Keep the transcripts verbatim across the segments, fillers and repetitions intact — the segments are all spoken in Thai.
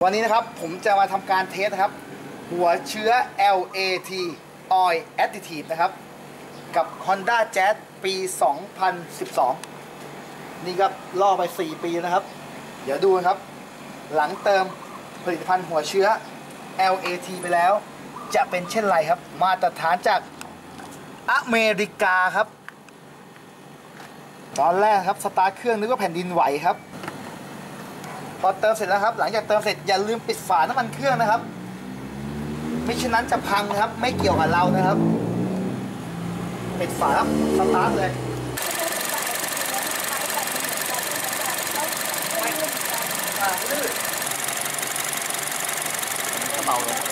วันนี้นะครับผมจะมาทำการเทสนะครับหัวเชื้อ แอล เอ ที Oil Additive นะครับกับ Honda Jazz ปี สองพันสิบสอง นี่ก็ล่อไปสี่ปีนะครับ เดี๋ยวดูนะครับหลังเติมผลิตภัณฑ์หัวเชื้อ แอล เอ ที ไปแล้วจะเป็นเช่นไรครับมาตรฐานจากอเมริกาครับตอนแรกครับสตาร์ทเครื่องนึกว่าแผ่นดินไหวครับพอเติมเสร็จแล้วครับหลังจากเติมเสร็จอย่าลืมปิดฝาน้ำมันเครื่องนะครับไม่เช่นนั้นจะพังนะครับไม่เกี่ยวกับเรานะครับปิดฝาครับสตาร์ทเลยเบาลง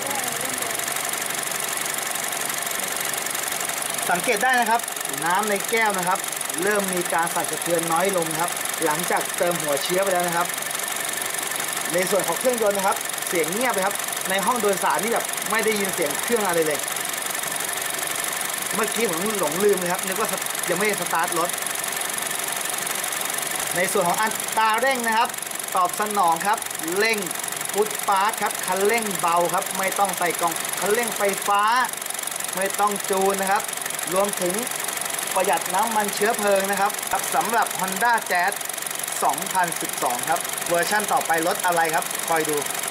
สังเกตได้นะครับน้ำในแก้วนะครับเริ่มมีการสั่นสะเทือนน้อยลงครับหลังจากเติมหัวเชื้อไปแล้วนะครับในส่วนของเครื่องยนต์นะครับเสียงเงียบเลยครับในห้องโดยสารนี่แบบไม่ได้ยินเสียงเครื่องอะไรเลยเมื่อกี้ผมหลงลืมเลยครับนึกว่ายังไม่ได้สตาร์ทรถในส่วนของอัตราเร่งนะครับตอบสนองครับเร่งฟุตฟาสต์ครับคันเร่งเบาครับไม่ต้องใส่กล่องคันเร่งไฟฟ้าไม่ต้องจูนนะครับรวมถึงประหยัดน้ำมันเชื้อเพลิงนะครับสำหรับ Honda Jazz สองพันสิบสองครับเวอร์ชั่นต่อไปรถอะไรครับคอยดู